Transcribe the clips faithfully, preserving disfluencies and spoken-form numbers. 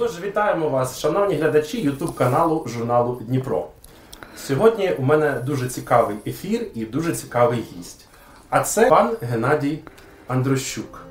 Отож, вітаємо вас, шановні глядачі ютуб-каналу журналу Дніпро. Сьогодні у мене дуже цікавий ефір і дуже цікавий гість. А це пан Геннадій Андрощук,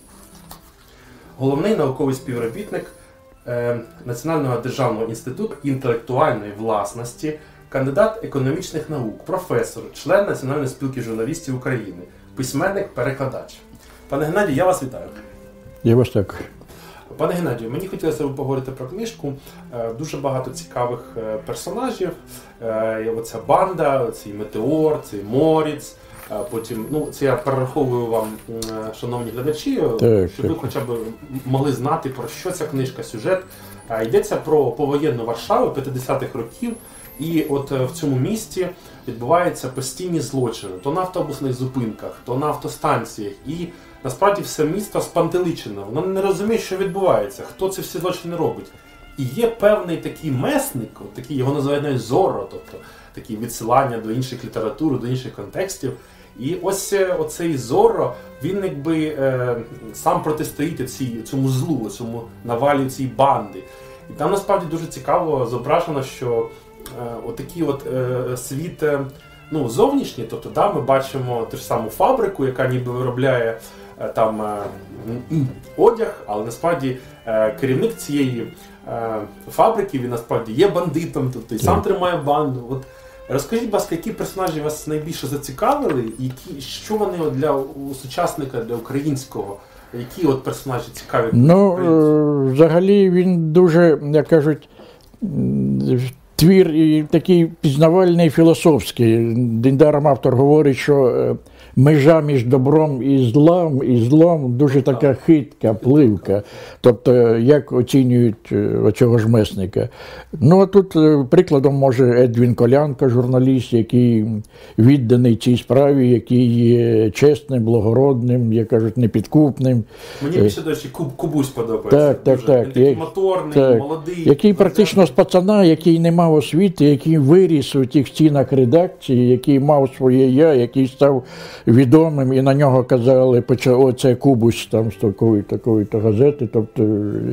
головний науковий співробітник е, Національного державного інституту інтелектуальної власності, кандидат економічних наук, професор, член Національної спілки журналістів України, письменник-перекладач. Пане Геннадію, я вас вітаю. Я вас так. Пане Геннадію, мені хотілося б поговорити про книжку. Дуже багато цікавих персонажів. Оця банда, цей Метеор, цей Моріц. Потім, ну, це я перераховую вам, шановні глядачі, так, щоб ви хоча б могли знати, про що ця книжка, сюжет. Йдеться про повоєнну Варшаву п'ятдесятих років. І от в цьому місті відбуваються постійні злочини. То на автобусних зупинках, то на автостанціях. І насправді все місто спантеличено. Воно не розуміє, що відбувається, хто ці всі злочини робить. І є певний такий месник, от такий, його називають навіть Зорро, тобто такі відсилання до інших літератур, до інших контекстів. І ось оцей Зорро, він якби е, сам протистоїть цій, цьому злу, цьому навалі цій банди. І там насправді дуже цікаво зображено, що е, отакий от е, світ, е, ну, зовнішній, тобто да, ми бачимо ту ж саму фабрику, яка ніби виробляє е, там е, одяг, але насправді е, керівник цієї е, фабрики, він насправді є бандитом, тобто і сам тримає банду. От, розкажіть, будь ласка, які персонажі вас найбільше зацікавили, і які, що вони для сучасника, для українського, які от персонажі цікаві? Ну, взагалі він дуже, як кажуть, твір і такий пізнавальний, філософський. Недаром автор говорить, що межа між добром і злом, і злом дуже така хитка, пливка. Тобто, як оцінюють оцього ж месника. Ну, а тут прикладом може Едвін Колянко, журналіст, який відданий цій справі, який є чесним, благородним, як кажуть, непідкупним. Мені більше, до речі, Куб, Кубусь подобається. Так, так, дуже. так. Він такий як, моторний, так. молодий. Який практично з пацана, який не мав освіти, який виріс у тих стінах редакції, який мав своє я, який став відомим, і на нього казали, оце Кубусь там з такої, такої-то газети. Тобто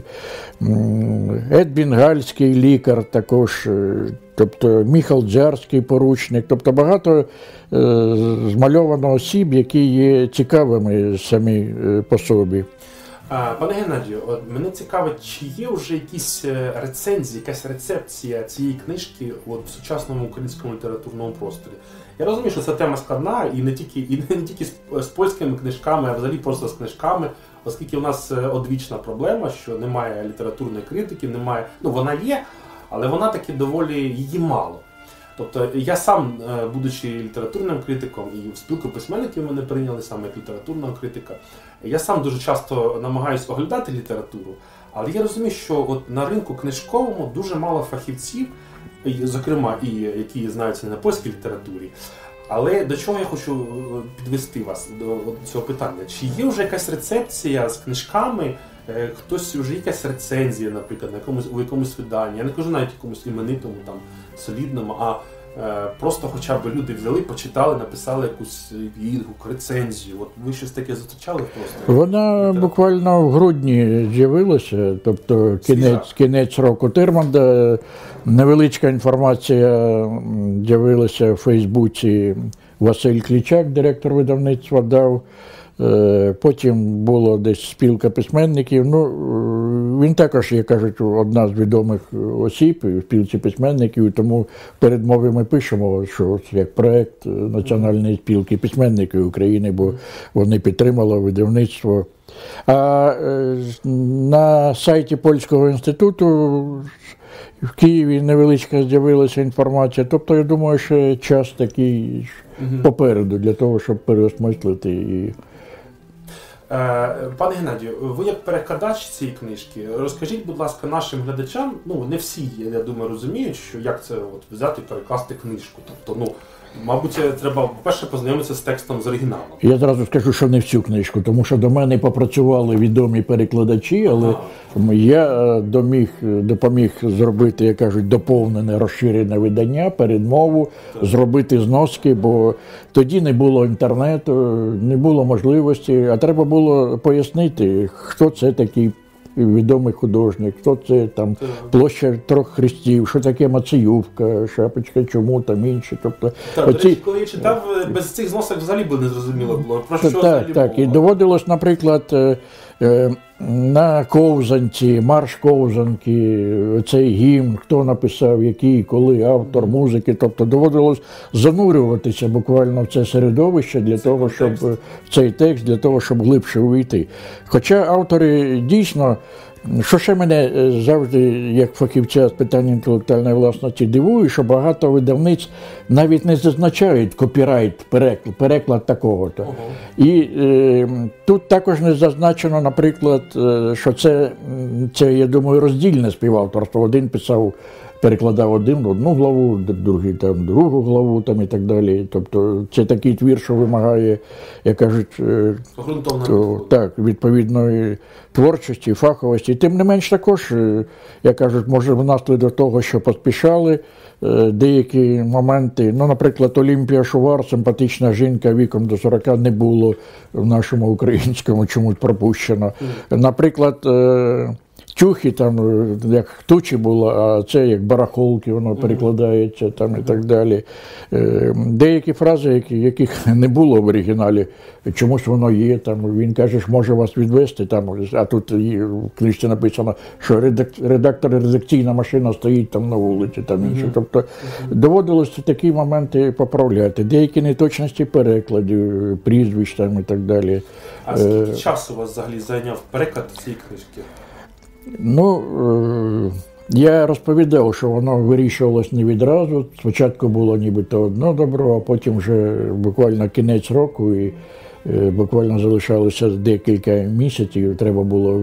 Едвін Гальський, лікар також, тобто Міхал Дзярський, поручник, тобто багато е, змальовано осіб, які є цікавими самі по собі. Пане Геннадію, от мене цікавить, чи є вже якісь рецензії, якась рецепція цієї книжки от, в сучасному українському літературному просторі? Я розумію, що це тема складна, і не тільки, і не тільки з, з польськими книжками, а взагалі просто з книжками, оскільки у нас одвічна проблема, що немає літературної критики, немає, ну вона є, але вона таки доволі, її мало. Тобто я сам, будучи літературним критиком, і в спілку письменників мене прийняли саме як літературного критика, я сам дуже часто намагаюся оглядати літературу, але я розумію, що от на ринку книжковому дуже мало фахівців, зокрема і які знаються не на польській літературі. Але до чого я хочу підвести вас, до цього питання? Чи є вже якась рецепція з книжками, хтось, вже якась рецензія, наприклад, на якомусь, у якомусь виданні, я не кажу навіть якомусь іменитому, там, солідному, а е, просто хоча б люди взяли, почитали, написали якусь відгук, рецензію. От ви щось таке зустрічали просто? Вона буквально в грудні з'явилася, тобто кінець, кінець року Тирманда. Невеличка інформація з'явилася в Фейсбуці. Василь Клічак, директор видавництва, дав. Потім було десь спілка письменників. Ну, він також, як кажуть, одна з відомих осіб у спілці письменників, тому в передмові ми пишемо, що як проєкт Національної спілки письменників України, бо вони підтримали видавництво. А на сайті Польського інституту в Києві невеличка з'явилася інформація. Тобто, я думаю, що час такий попереду для того, щоб переосмислити і... Пане Геннадію, ви як перекладач цієї книжки, розкажіть, будь ласка, нашим глядачам, ну не всі, я думаю, розуміють, що як це от, взяти і перекласти книжку. Тобто, ну, мабуть, треба, по-перше, познайомитися з текстом з оригіналом. Я зразу скажу, що не всю книжку, тому що до мене попрацювали відомі перекладачі, але а. я доміг, допоміг зробити, як кажуть, доповнене, розширене видання, передмову, так. зробити зноски, бо тоді не було інтернету, не було можливості, а треба було пояснити, хто це такий відомий художник, хто це там площа трьох хрестів, що таке Мациювка, Шапочка, чому там інші. Тобто, так, оці... до речі, коли я читав, без цих зносок взагалі би не зрозуміло було. Про що так, взагалі так, було? І доводилось, наприклад, на ковзанці, марш ковзанки, цей гімн, хто написав, який, коли, автор, музики. Тобто доводилось занурюватися буквально в це середовище для це того, щоб в цей текст, для того, щоб глибше увійти. Хоча автори дійсно, що ще мене завжди, як фахівця з питань інтелектуальної власності, дивує, що багато видавниць навіть не зазначають копірайт, переклад, переклад такого-то. Ого. І е, тут також не зазначено, наприклад, що це, це, я думаю, роздільне співавторство. Один писав, перекладав один одну главу, другий там другу главу там, і так далі. Тобто це такий твір, що вимагає, як кажуть, то, так, відповідної творчості, фаховості. Тим не менш також, як кажуть, може внаслідок того, що поспішали деякі моменти. Ну, наприклад, Олімпія Шувар, симпатична жінка віком до сорока, не було в нашому українському чомусь пропущено. Наприклад, Тюхи, там, як тучі було, а це як барахолки, воно перекладається там і так далі. Деякі фрази, які, яких не було в оригіналі, чомусь воно є, там, він каже, що може вас відвести, там, а тут в книжці написано, що редактор, редакційна машина стоїть там на вулиці, там інше. Uh-huh. Тобто доводилось такі моменти поправляти. Деякі неточності перекладів, прізвищ там і так далі. А скільки часу у вас взагалі зайняв переклад цієї книжки? Ну, я розповідав, що воно вирішувалось не відразу. Спочатку було нібито одно добро, а потім вже буквально кінець року і буквально залишалося декілька місяців, треба було.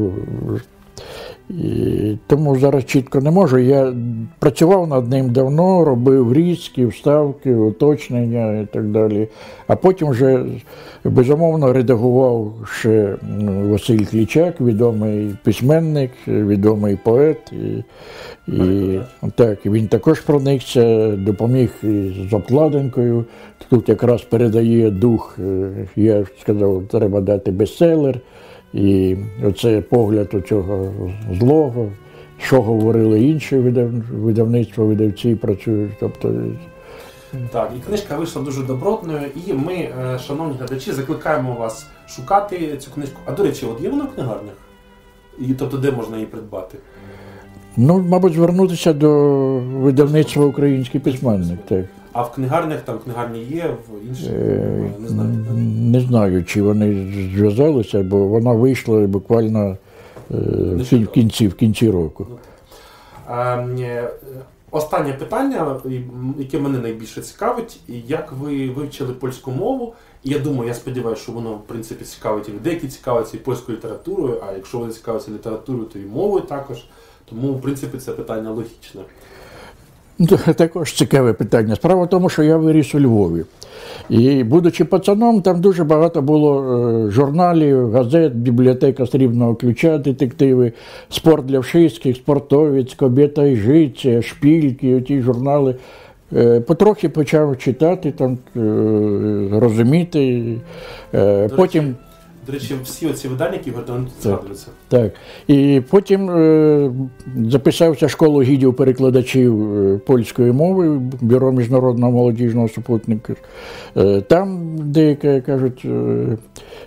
І тому зараз чітко не можу. Я працював над ним давно, робив різки, вставки, уточнення і так далі. А потім вже, безумовно, редагував ще Василь Клічак, відомий письменник, відомий поет. І, і так, він також проникся, допоміг з обкладинкою. Тут якраз передає дух, я сказав, треба дати бестселер. І оце погляд у цього злого, що говорили інші видав... видавництва, видавці працюють. Тобто... Так, і книжка вийшла дуже добротною, і ми, шановні глядачі, закликаємо вас шукати цю книжку. А, до речі, от є вона в книгарнях? І, тобто, де можна її придбати? Ну, мабуть, звернутися до видавництва «Український письменник», так. А в книгарнях, там книгарні є, в інших, е, не знаю. Не знаю, чи вони зв'язалися, бо вона вийшла буквально е, в кінці, в кінці року. А, останнє питання, яке мене найбільше цікавить, як ви вивчили польську мову? І я думаю, я сподіваюся, що воно, в принципі, цікавить і людей, які цікавляться і польською літературою, а якщо вони цікавляться літературою, то і мовою також. Тому, в принципі, це питання логічне. Також цікаве питання. Справа в тому, що я виріс у Львові. І, будучи пацаном, там дуже багато було журналів, газет, бібліотека Срібного ключа, детективи, спорт для вшистських, спортовець, Кобєта і життя, шпільки, оті журнали. Потрохи почав читати, там, розуміти. Потім... До речі, всі оці видання, які вони згадуються. Так. І потім е, записався в школу гідів-перекладачів польської мови, Бюро міжнародного молодіжного супутника. Е, там деяка, кажуть, е,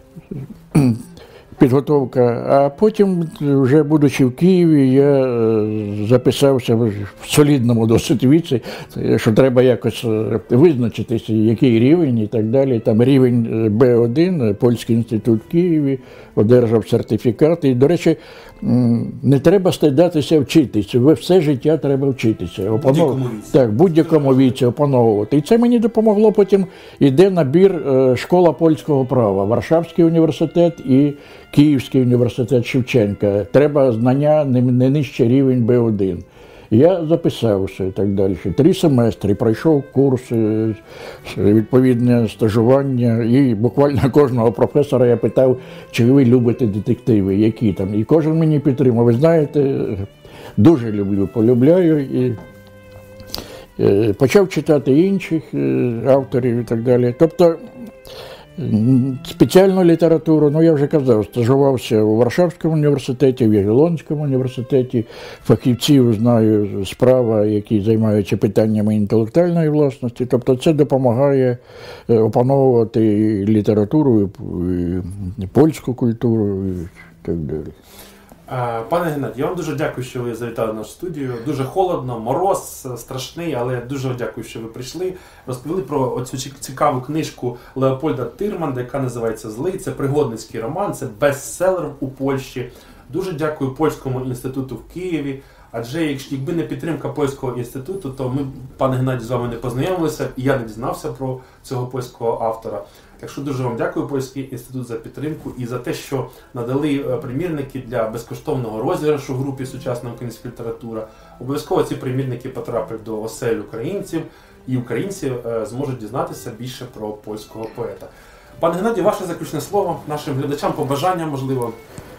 підготовка. А потім, вже будучи в Києві, я записався в солідному досить віці, що треба якось визначитися, який рівень і так далі. Там рівень Б один, Польський інститут в Києві, одержав сертифікат. І, до речі, не треба стидатися вчитися. Все життя треба вчитися. Опановувати. Так, будь-якому віці опановувати. І це мені допомогло. Потім іде набір школа польського права, Варшавський університет і Київський університет Шевченка. Треба знання не нижче рівень Б один. Я записався і так далі. Три семестри, пройшов курси, відповідне стажування. І буквально кожного професора я питав, чи ви любите детективи, які там. І кожен мені підтримав. Ви знаєте, дуже люблю, полюбляю. І почав читати інших авторів і так далі. Тобто, Спеціальну літературу, ну я вже казав, стажувався у Варшавському університеті, в Ягелонському університеті. Фахівців знаю справа, які займаються питаннями інтелектуальної власності. Тобто це допомагає опановувати літературу, і польську культуру і так далі. Пане Геннадію, я вам дуже дякую, що ви завітали в нашу студію. Дуже холодно, мороз страшний, але дуже дякую, що ви прийшли. Розповіли про оцю цікаву книжку Леопольда Тирманда, яка називається «Злий». Це пригодницький роман, це бестселер у Польщі. Дуже дякую Польському інституту в Києві. Адже якби не підтримка Польського інституту, то ми, пане Геннадію, з вами не познайомилися, і я не дізнався про цього польського автора. Так що дуже вам дякую, Польський інститут, за підтримку і за те, що надали примірники для безкоштовного розіграшу в групі «Сучасна українська література». Обов'язково ці примірники потраплять до осель українців, і українці зможуть дізнатися більше про польського поета. Пане Геннадію, ваше заключне слово нашим глядачам, побажання, можливо.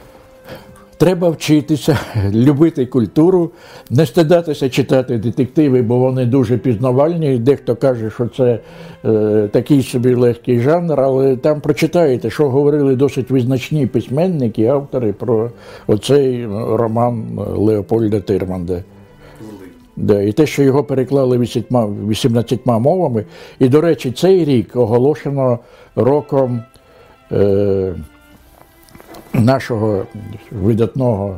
Треба вчитися, любити культуру, не стидатися читати детективи, бо вони дуже пізнавальні. Дехто каже, що це е, такий собі легкий жанр, але там прочитаєте, що говорили досить визначні письменники, автори про оцей роман Леопольда Тирманда. Да, і те, що його переклали вісімнадцятьма мовами. І, до речі, цей рік оголошено роком е, нашого видатного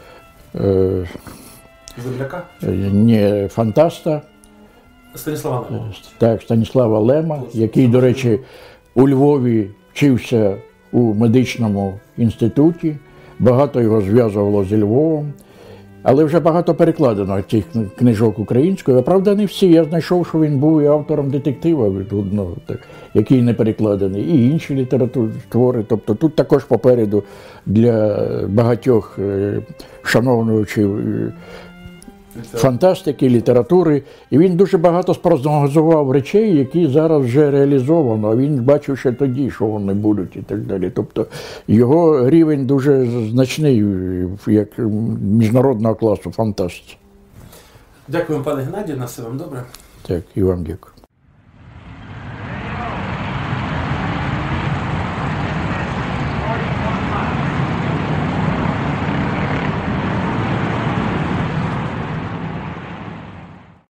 е, Земляка? Не, фантаста Станіслава Лема. Так, Станіслава Лема, який, до речі, у Львові вчився у медичному інституті, багато його зв'язувало зі Львовом, але вже багато перекладено цих книжок українською. Правда, не всі. Я знайшов, що він був і автором детектива, ну, так, який не перекладений, і інші літературні твори. Тобто тут також попереду для багатьох шановувачів фантастики, літератури. І він дуже багато спрогнозував речей, які зараз вже реалізовано. А він бачив ще тоді, що вони будуть і так далі. Тобто його рівень дуже значний, як міжнародного класу фантастики. Дякую, пане Геннадію, на все вам добре. Так, і вам дякую.